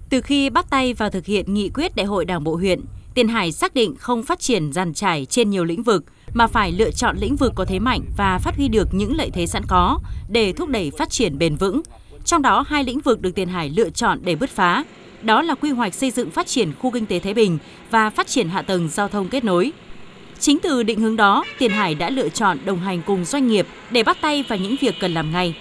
Từ khi bắt tay vào thực hiện nghị quyết Đại hội Đảng bộ huyện, Tiền Hải xác định không phát triển dàn trải trên nhiều lĩnh vực mà phải lựa chọn lĩnh vực có thế mạnh và phát huy được những lợi thế sẵn có để thúc đẩy phát triển bền vững. Trong đó, 2 lĩnh vực được Tiền Hải lựa chọn để bứt phá, đó là quy hoạch xây dựng phát triển khu kinh tế Thái Bình và phát triển hạ tầng giao thông kết nối. Chính từ định hướng đó, Tiền Hải đã lựa chọn đồng hành cùng doanh nghiệp để bắt tay vào những việc cần làm ngay.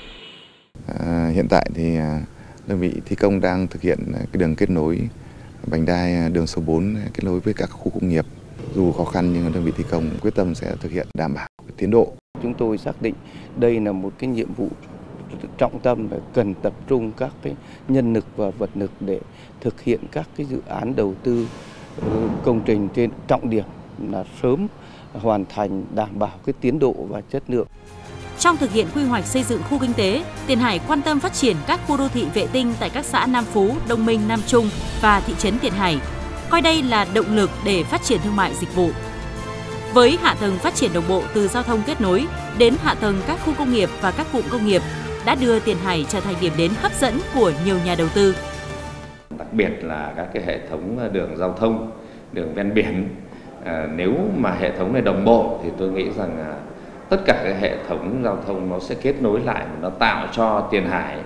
Hiện tại thì đơn vị thi công đang thực hiện cái đường kết nối vành đai đường số 4 kết nối với các khu công nghiệp. Dù khó khăn nhưng đơn vị thi công quyết tâm sẽ thực hiện đảm bảo tiến độ. Chúng tôi xác định đây là một cái nhiệm vụ trọng tâm và cần tập trung các cái nhân lực và vật lực để thực hiện các cái dự án đầu tư công trình trên trọng điểm là sớm hoàn thành, đảm bảo cái tiến độ và chất lượng. Trong thực hiện quy hoạch xây dựng khu kinh tế, Tiền Hải quan tâm phát triển các khu đô thị vệ tinh tại các xã Nam Phú, Đông Minh, Nam Trung và thị trấn Tiền Hải, coi đây là động lực để phát triển thương mại dịch vụ. Với hạ tầng phát triển đồng bộ từ giao thông kết nối đến hạ tầng các khu công nghiệp và các cụm công nghiệp đã đưa Tiền Hải trở thành điểm đến hấp dẫn của nhiều nhà đầu tư. Đặc biệt là các cái hệ thống đường giao thông, đường ven biển. Nếu mà hệ thống này đồng bộ thì tôi nghĩ rằng tất cả các hệ thống giao thông nó sẽ kết nối lại, nó tạo cho Tiền Hải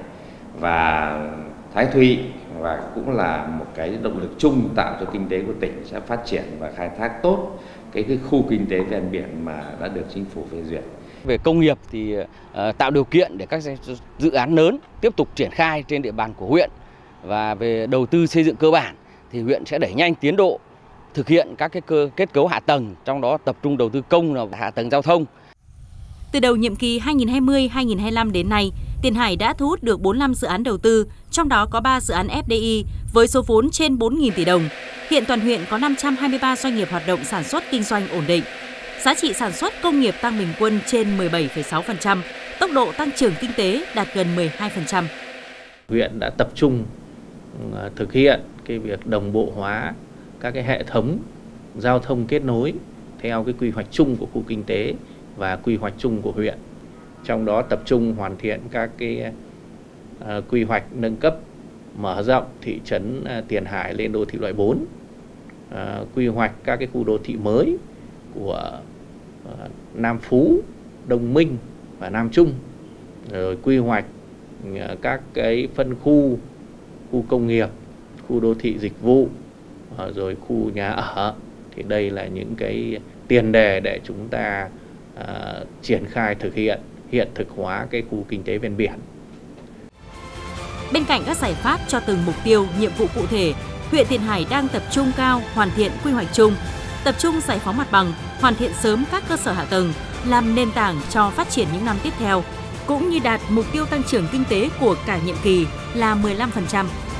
và Thái Thụy và cũng là một cái động lực chung tạo cho kinh tế của tỉnh sẽ phát triển và khai thác tốt cái khu kinh tế ven biển mà đã được chính phủ phê duyệt. Về công nghiệp thì tạo điều kiện để các dự án lớn tiếp tục triển khai trên địa bàn của huyện, và về đầu tư xây dựng cơ bản thì huyện sẽ đẩy nhanh tiến độ thực hiện các cái kết cấu hạ tầng, trong đó tập trung đầu tư công là hạ tầng giao thông. Từ đầu nhiệm kỳ 2020-2025 đến nay, Tiền Hải đã thu hút được 45 dự án đầu tư, trong đó có 3 dự án FDI với số vốn trên 4.000 tỷ đồng. Hiện toàn huyện có 523 doanh nghiệp hoạt động sản xuất kinh doanh ổn định. Giá trị sản xuất công nghiệp tăng bình quân trên 17,6%, tốc độ tăng trưởng kinh tế đạt gần 12%. Huyện đã tập trung thực hiện cái việc đồng bộ hóa các cái hệ thống giao thông kết nối theo cái quy hoạch chung của khu kinh tế và quy hoạch chung của huyện. Trong đó tập trung hoàn thiện các cái quy hoạch nâng cấp, mở rộng thị trấn Tiền Hải lên đô thị loại 4, quy hoạch các cái khu đô thị mới của Nam Phú, Đông Minh và Nam Trung, rồi quy hoạch các cái phân khu, khu công nghiệp, khu đô thị dịch vụ, rồi khu nhà ở. Thì đây là những cái tiền đề để chúng ta triển khai thực hiện thực hóa cái khu kinh tế ven biển. Bên cạnh các giải pháp cho từng mục tiêu, nhiệm vụ cụ thể, huyện Tiền Hải đang tập trung cao hoàn thiện quy hoạch chung, tập trung giải phóng mặt bằng, hoàn thiện sớm các cơ sở hạ tầng, làm nền tảng cho phát triển những năm tiếp theo, cũng như đạt mục tiêu tăng trưởng kinh tế của cả nhiệm kỳ là 15%.